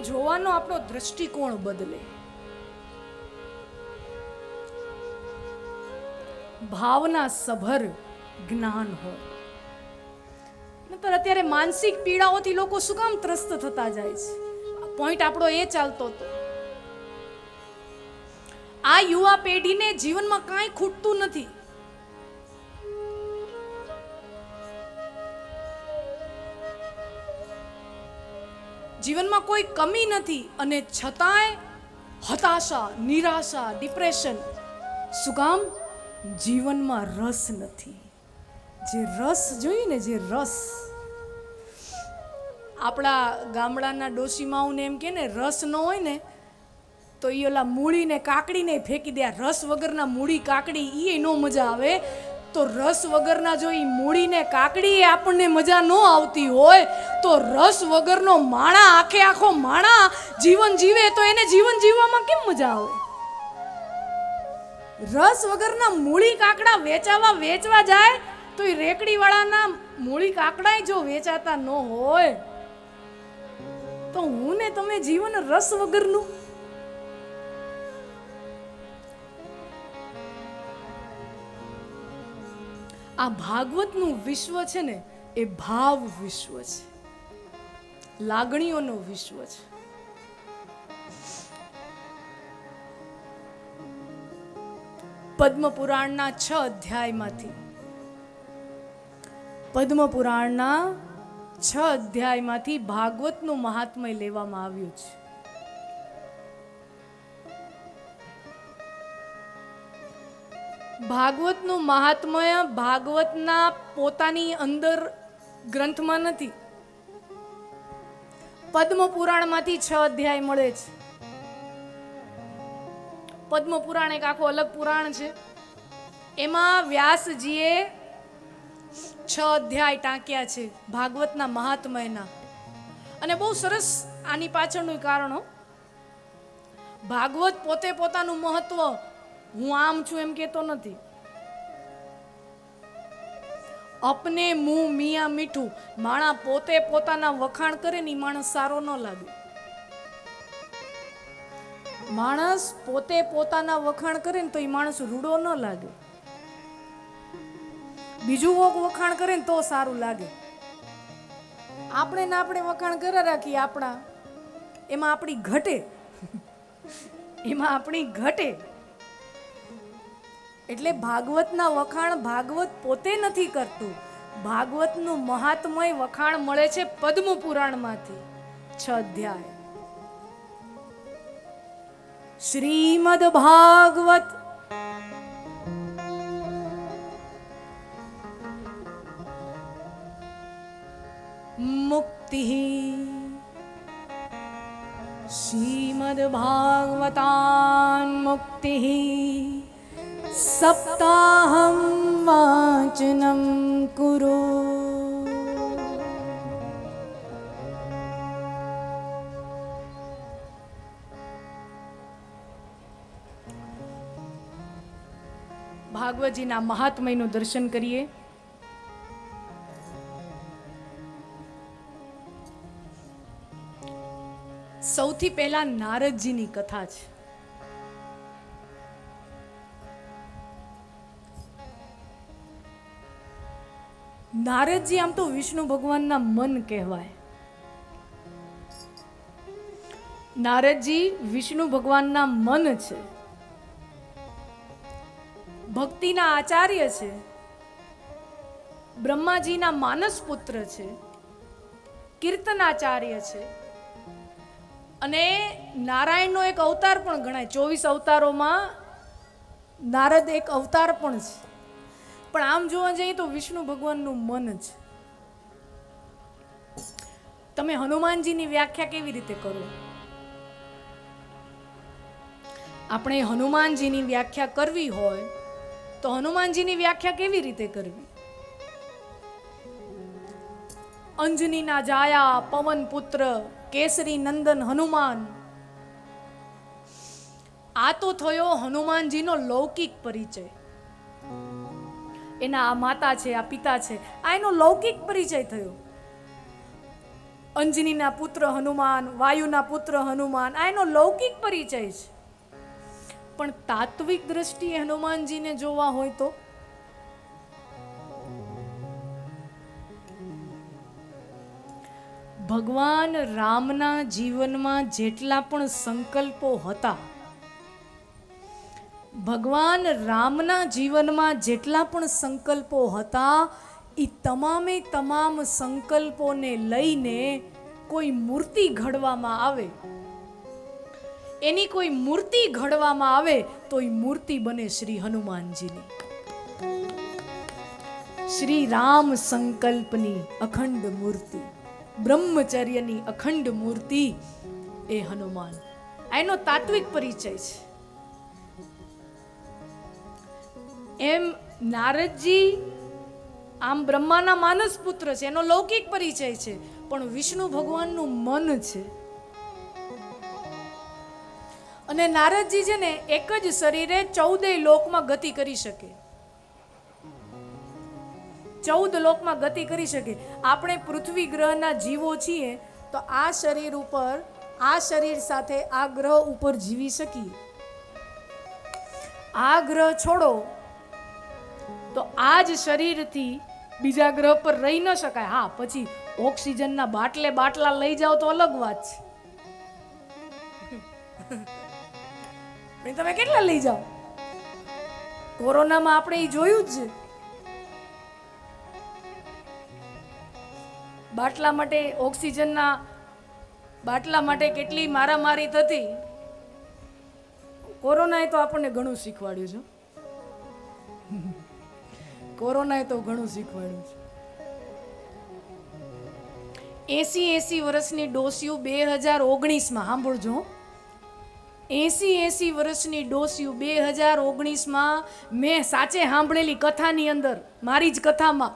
જોવાનો આપણો દ્રષ્ટિકોણ બદલે, ભાવના સભર જ્ઞાન હોય. નતર અત્યારે માનસિક પીડાઓથી લોકો શું કામ ત્રસ્ત થતા જાય છે? પોઈન્ટ આપણો એ ચાલતો હતો. આ યુવા પેઢીને જીવનમાં કાંઈ ખૂટતું નથી. જીવનમાં કોઈ કમી નથી અને છતાંય હતાશા, નિરાશા, ડિપ્રેશન. શું કામ? જીવનમાં રસ નથી. જે રસ જોઈએ ને, જે રસ, આપણા ગામડાના ડોશીમાઓને એમ કે ને, રસ ન હોય ને તો એ ઓલા મૂળીને કાકડીને ફેંકી દે. રસ વગરના મૂળી કાકડી એ નો મજા આવે. તો રસ વગરના જો એ મૂળીને કાકડી એ આપણને મજા ન આવતી હોય તો રસ વગરનો માણા, આખે આખો માણા જીવન જીવે તો એને જીવન જીવવામાં કેમ મજા આવે? રસ વગરના મૂળી કાકડા વેચવા જાય તો એ રેકડી વાળાના મૂળી કાકડા જો વેચાતા ન હોય તો હું ને તમે જીવન રસ વગરનું. આ ભાગવતનું વિશ્વ છે ને એ ભાવ વિશ્વ છે, લાગણીઓનો વિશ્વ છે. પદ્મ પુરાણના 6 અધ્યાયમાંથી ભાગવતનું મહાત્મ્ય લેવામાં આવ્યું છે. ભાગવતનું મહાત્મ્ય ભાગવતના પોતાની અંદર ગ્રંથમાં નથી. પદ્મ પુરાણમાંથી 6 અધ્યાય મળે છે. પદ્મ પુરાણ એક આખો અલગ પુરાણ છે. એમાં વ્યાસજીએ 6 અધ્યાય ટાંક્યા છે ભાગવતના મહાત્મ્યના. અને બહુ સરસ આની પાછળનું કારણ, ભાગવત પોતે પોતાનું મહત્વ હું આમ છું એમ કેતો નથી. અપને મું મિયા મીઠું, માણા પોતે પોતાના વખાણ કરે ને માણસ સારો ન લાગે. માણસ પોતે પોતાના વખાણ કરે ને તો એ માણસ રૂડો ન લાગે. બીજું કોક વખાણ કરે ને તો સારું લાગે. આપણે વખાણ કરે રાખીએ આપણા, એમાં આપણી ઘટે. એટલે ભાગવતના વખાણ ભાગવત પોતે નથી કરતું. ભાગવતનું મહાત્મય વખાણ મળે છે પદ્મ પુરાણમાંથી 6 અધ્યાય. શ્રીમદ ભાગવત મુક્તિ, શ્રીમદ ભાગવતાન મુક્તિ, સપ્તાહમ વાચનમ કુરુ. ભાગવતજીના મહાત્મ્યનું દર્શન કરીએ. સૌથી પહેલા નારદજીની કથા છે. નારદજી આમ તો વિષ્ણુ ભગવાનના મન કહેવાય. નારદજી વિષ્ણુ ભગવાનના મન છે, ભક્તિના આચાર્ય છે, બ્રહ્માજીના માનસ પુત્ર છે, કીર્તનાચાર્ય છે અને નારાયણનો એક અવતાર પણ ગણાય. 24 અવતારોમાં નારદ એક અવતાર પણ છે. પણ આમ જોવા જઈએ તો વિષ્ણુ ભગવાનનું મન છે. તમે હનુમાનજીની વ્યાખ્યા કેવી રીતે કરો? આપણે હનુમાનજીની વ્યાખ્યા કરવી હોય તો હનુમાનજીની વ્યાખ્યા કેવી રીતે કરવી? અંજનીના જાયા પવન પુત્ર કેસરી નંદન હનુમાન. આ તો થયો હનુમાનજીનો લૌકિક પરિચય. એના આ માતા છે, આ પિતા છે, આ એનો લૌકિક પરિચય થયો. અંજનીના પુત્ર હનુમાન, વાયુના પુત્ર હનુમાન, આ એનો લૌકિક પરિચય છે. પણ તાત્વિક દ્રષ્ટિએ હનુમાનજીને જોવા હોય તો ભગવાન રામના જીવનમાં જેટલા પણ સંકલ્પો હતા, ભગવાન રામના જીવનમાં જેટલા પણ સંકલ્પો હતા, એ તમામે તમામ સંકલ્પોને લઈને કોઈ મૂર્તિ ઘડવામાં આવે, એની કોઈ મૂર્તિ ઘડવામાં આવે તો એ મૂર્તિ બને શ્રી હનુમાનજીની. શ્રી રામ સંકલ્પની અખંડ મૂર્તિ, બ્રહ્મચર્યની અખંડ મૂર્તિ એ હનુમાન. એનો તાત્વિક પરિચય છે. એમ નારદજી આમ બ્રહ્માના માનસ પુત્ર છે, એનો લૌકિક પરિચય છે, પણ વિષ્ણુ ભગવાનનું મન છે. અને નારદજી છે ને એક જ શરીરે 14 લોકમાં ગતિ કરી શકે, 14 લોકમાં ગતિ કરી શકે. આપણે પૃથ્વી ગ્રહના જીવો છીએ તો આ શરીર ઉપર, આ શરીર સાથે આ ગ્રહ ઉપર જીવી શકીએ. આ ગ્રહ છોડો તો આ જ શરીરથી બીજા ગ્રહ પર રહી ન શકાય. હા, પછી ઓક્સિજનના બાટલા લઈ જાઓ તો અલગ વાત છે. તમે કેટલા લઈ જાઓ? કોરોનામાં આપણે એ જોયું જ છે. બાટલા માટે, ઓક્સિજનના બાટલા માટે કેટલી મારામારી થતી. કોરોનાએ તો આપણને ઘણું શીખવાડ્યું છે. કોરોનાએ તો ઘણું શીખવાડ્યું છે. 80 વર્ષની ડોસીઓ 2019માં, સાંભળજો, 80 વર્ષની ડોસીઓ 2019માં મેં સાચે સાંભળેલી કથાની અંદર, મારી જ કથામાં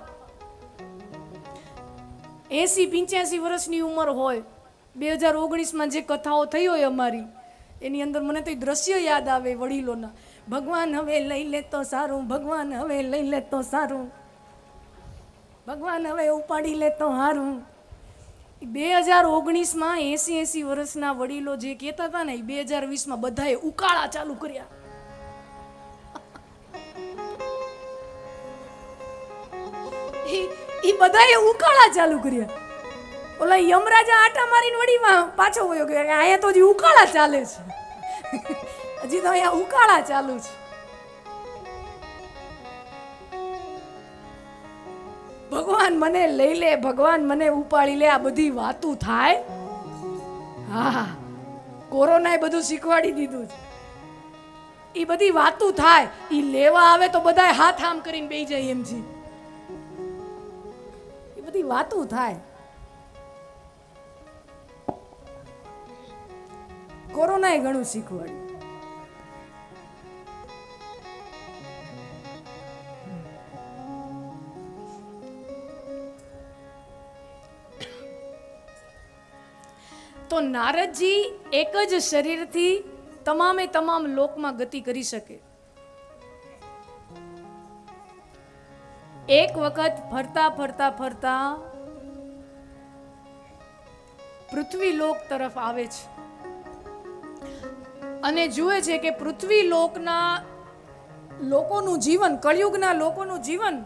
80-85 વર્ષની ઉંમર હોય, 2019માં જે કથાઓ થઈ હોય અમારી, એની અંદર મને તો દ્રશ્ય યાદ આવે વડીલોના. ભગવાન હવે લઈ લે તો સારું, ભગવાન હવે લઈ લે તો સારું, ભગવાન હવે ઉપાડી લે તો સારું. 2019માં 80 વર્ષના વડીલો જે કહેતા હતા ને, એ 2020માં બધાએ ઉકાળા ચાલુ કર્યા. એ બધાએ ઉકાળા ચાલુ કર્યા. ઓલા યમરાજા આટા મારીને વડીમાં પાછો વયો ગયો. અહીંયા તો હજી ઉકાળા ચાલે છે, હજી તો અહીંયા ઉકાળા ચાલુ છે. ભગવાન મને લઈ લે, ભગવાન મને ઉપાડી લે, આ બધી વાતું થાય. હા, કોરોનાએ બધું શીખવાડી દીધું છે. એ બધી વાતું થાય, એ લેવા આવે તો બધા હાથ આમ કરીને બેસી જાય એમ છે. એ બધી વાતું થાય. કોરોનાએ ઘણું શીખવાડ્યું. તો નારદજી એક જ શરીરથી તમામે તમામ લોકમાં ગતિ કરી શકે. એક વખત ફરતા ફરતા ફરતા પૃથ્વી લોક તરફ આવે છે અને જુએ છે કે પૃથ્વી લોકના લોકોનું જીવન, કળિયુગના લોકોનું જીવન,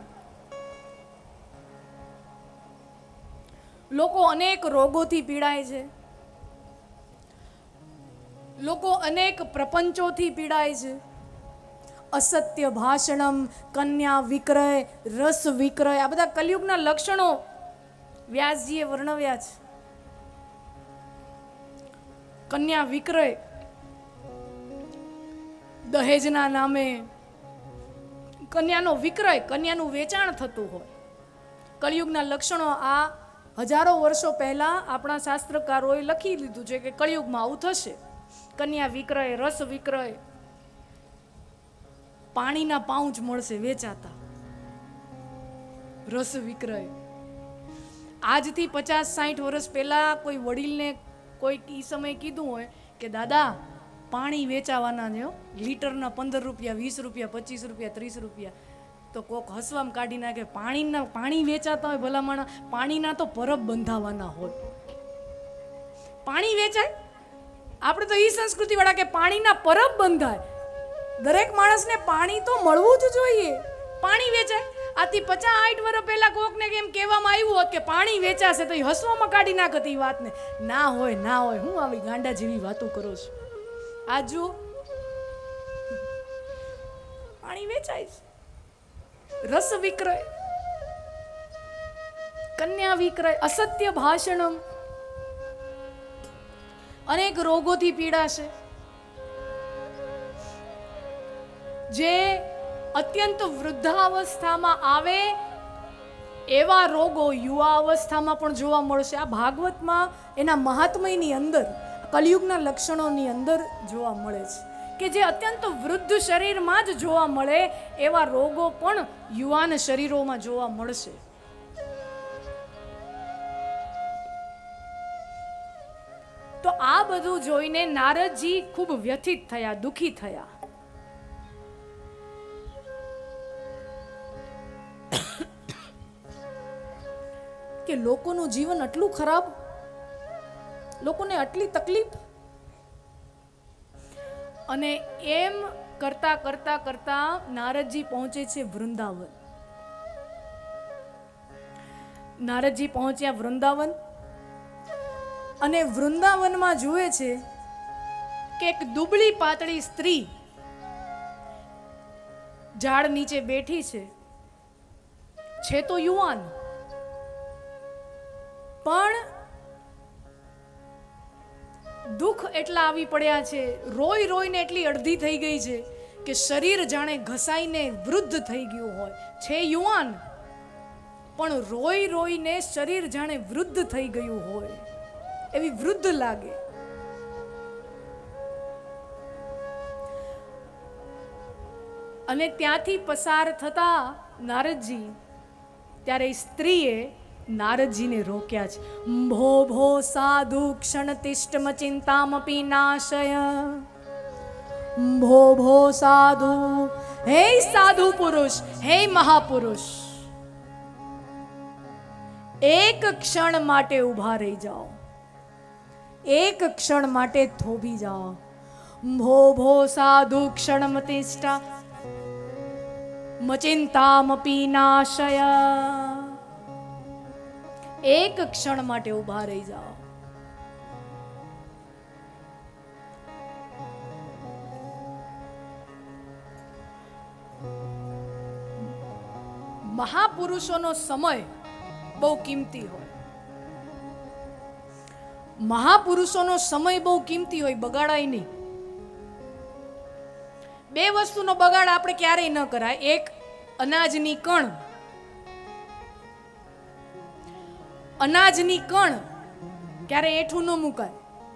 લોકો અનેક રોગોથી પીડાય છે, લોકો અનેક પ્રપંચોથી પીડાય છે. અસત્ય ભાષણમ, કન્યા વિક્રય, રસ વિક્રય, આ બધા કલયુગના લક્ષણો વ્યાસજીએ વર્ણવ્યા છે. કન્યા વિક્રય, દહેજના નામે કન્યાનો વિક્રય, કન્યાનું વેચાણ થતું હોય. કળિયુગના લક્ષણો આ હજારો વર્ષો પહેલા આપણા શાસ્ત્રકારોએ લખી લીધું છે કે કળિયુગમાં આવું થશે. કન્યા વિક્રય, રસ વિક્રય, પાણીના પાઉચ મળશે વેચાતા, રસ વિક્રય. આજથી 50-60 વર્ષ પહેલા કોઈ વડીલને કોઈ ઈ સમય કીધું હોય કે દાદા પાણી વેચાવાના છે, લીટરના 15 રૂપિયા, 20 રૂપિયા, 25 રૂપિયા, 30 રૂપિયા, તો કોક હસવામાં કાઢી નાખે. પાણી વેચાતા હોય ભલામણ, પાણીના તો પરબ બંધાવાના હોય. પાણી વેચાય? આપણે તો ઈ સંસ્કૃતિ વાળા કે પાણીના પરબ બંધાય. દરેક માણસને પાણી તો મળવું જ જોઈએ. પાણી વેચાય? આથી 50-60 વર્ષ પહેલા કોકને કેમ કહેવામાં આવ્યું હોત કે પાણી વેચાશે તો એ હસવામાં કાઢી નાખત એ વાતને. ના હોય, ના હોય, હું આવી ગાંડા જેવી વાતો કરો છો. આ જુઓ, પાણી વેચાય છે. રસ વિક્રય, કન્યા વિક્રય, અસત્ય ભાષણમ, અનેક રોગોથી પીડાશે. જે અત્યંત વૃદ્ધાવસ્થામાં આવે એવા રોગો યુવા અવસ્થામાં પણ જોવા મળશે. આ ભાગવતમાં એના મહાત્મ્યની અંદર, કલિયુગના લક્ષણોની અંદર જોવા મળે છે કે જે અત્યંત વૃદ્ધ શરીરમાં જ જોવા મળે એવા રોગો પણ યુવાન શરીરોમાં જોવા મળશે. તો આ બધું જોઈને નારદજી ખૂબ વ્યથિત થયા, દુખી થયા. કે લોકોનું જીવન આટલું ખરાબ, લોકોને આટલી તકલીફ. અને એમ કરતા કરતા કરતા નારદજી પહોંચે છે વૃંદાવન. નારદજી પહોંચ્યા વૃંદાવન અને વૃંદાવનમાં જુએ છે કે એક દુબળી પાતળી સ્ત્રી ઝાડ નીચે બેઠી છે તો યુવાન, પણ દુઃખ એટલા આવી પડ્યા છે, રોઈ રોઈને એટલી અડધી થઈ ગઈ છે કે શરીર જાણે ઘસાઈને વૃદ્ધ થઈ ગયું હોય. છે યુવાન પણ રોઈ રોઈને શરીર જાણે વૃદ્ધ થઈ ગયું હોય એવી વૃદ્ધ લાગે. અને ત્યાંથી પસાર થતા નારદજી, ત્યારે સ્ત્રીએ નારદજીને રોક્યા છે. ભો ભો સાધુ ક્ષણ તિષ્ઠમ ચિંતામપી નાશય. ભો ભો સાધુ, હે સાધુ પુરુષ, હે મહાપુરુષ, એક ક્ષણ માટે ઊભા રહી જાઓ, એક ક્ષણ માટે થોભી જાઓ. ભો ભો સાધુ ક્ષણ તિષ્ઠા મચિંતામપી નાશય. એક ક્ષણ માટે ઊભા રહી જાઓ. મહાપુરુષોનો સમય બહુ કિંમતી હોય. મહાપુરુષોનો સમય બહુ કિંમતી હોય, બગાડાય નહીં. બે વસ્તુનો બગાડ આપણે ક્યારેય ન કરાય. એક, અનાજની કણ. અનાજની કણ ક્યારે એઠું ન મુકાય.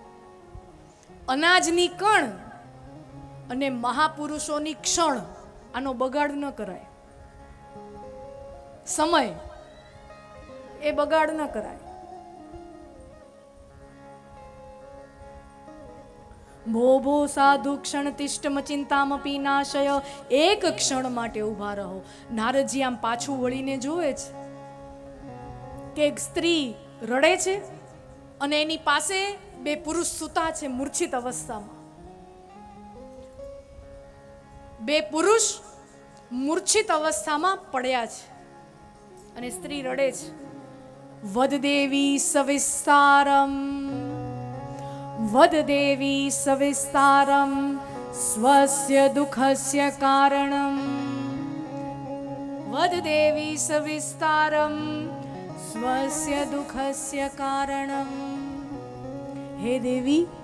અનાજની કણ અને મહાપુરુષોની ક્ષણ, આનો બગાડ ન કરાય. સમય એ બગાડ ન કરાય. ભો ભો સાધુ ક્ષણ તિષ્ઠમ ચિંતામપી નાશય. એક ક્ષણ માટે ઊભા રહો. નારદજી આમ પાછું વળીને જોવે છે કે એક સ્ત્રી રડે છે અને એની પાસે બે પુરુષ સૂતા છે મૂર્છિત અવસ્થામાં. બે પુરુષ મૂર્છિત અવસ્થામાં પડ્યા છે અને સ્ત્રી રડે છે. વદ દેવી સવિસ્તારમ, વદ દેવી સવિસ્તારમ સ્વસ્ય દુઃખસ્ય કારણમ. વદ દેવી સવિસ્તારમ સ્વસ્ય દુઃખસ્ય કારણમ. હે દેવી,